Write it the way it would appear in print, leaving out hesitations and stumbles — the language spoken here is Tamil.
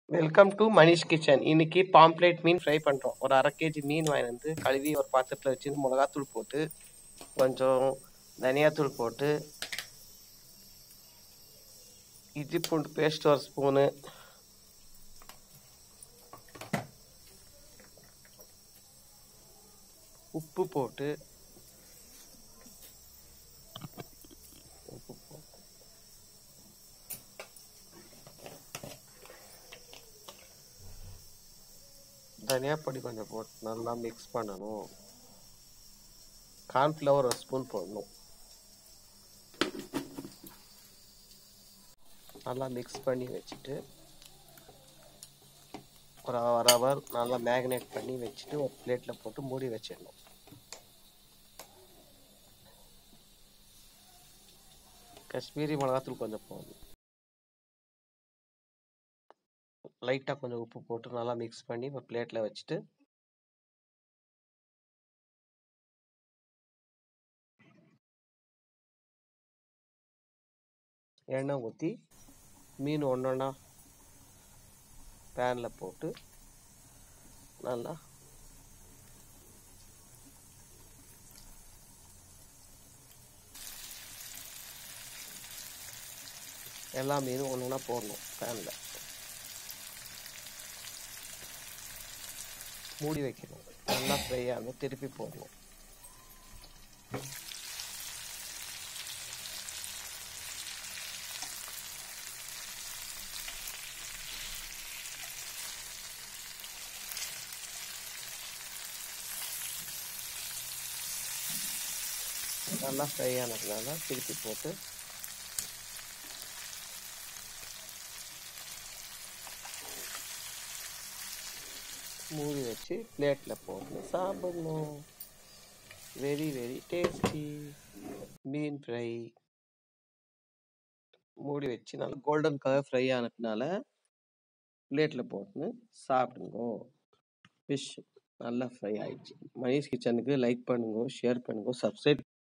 Welcome to Manish kitchen. இன்னைக்கு பாம்ப்ளேட் மீன் ஃப்ரை பண்ணுறோம். ஒரு 1/2 கேஜி மீன் வாங்கி வந்து கழுவி ஒரு பாத்திரத்தில் வச்சு மிளகாத்தூள் போட்டு கொஞ்சம் தனியாத்தூள் போட்டு இஞ்சி பூண்டு பேஸ்ட் ஒரு ஸ்பூனு, உப்பு போட்டு தனியா பொடி கொஞ்சம் போட்டு நல்லா மிக்ஸ் பண்ணணும். கார்ன்ஃப்ளவர் ஒரு ஸ்பூன் போடணும். நல்லா மிக்ஸ் பண்ணி வச்சுட்டு ஒரு 1 ஹவர் நல்லா மேக்னேட் பண்ணி வச்சுட்டு ஒரு பிளேட்டில் போட்டு மூடி வச்சிடணும். காஷ்மீரி மிளகாத்தூள் கொஞ்சம் போடணும். லைட்டாக கொஞ்சம் உப்பு போட்டு நல்லா மிக்ஸ் பண்ணி ஒரு பிளேட்டில் வச்சுட்டு எண்ணெய் ஊற்றி மீன் ஒன்றா பேனில் போட்டு நல்லா எல்லா மீனும் ஒன்றா போடணும். பேனில் மூடி வைக்கணும். நல்லா ஃப்ரை ஆகும். திருப்பி போடணும். நல்லா ஃப்ரை ஆனதுனால திருப்பி போட்டு மூடி வச்சு பிளேட்டில் போட்டு சாப்பிடணும். வெரி வெரி டேஸ்டி மீன் ஃப்ரை. மூடி வச்சு நல்லா கோல்டன் கலர் ஃப்ரை ஆனதுனால பிளேட்டில் போட்டு சாப்பிடுங்க. ஃபிஷ் நல்லா ஃப்ரை ஆயிடுச்சு. மனிஷ் கிச்சனுக்கு லைக் பண்ணுங்க, ஷேர் பண்ணுங்க, சப்ஸ்கிரைப்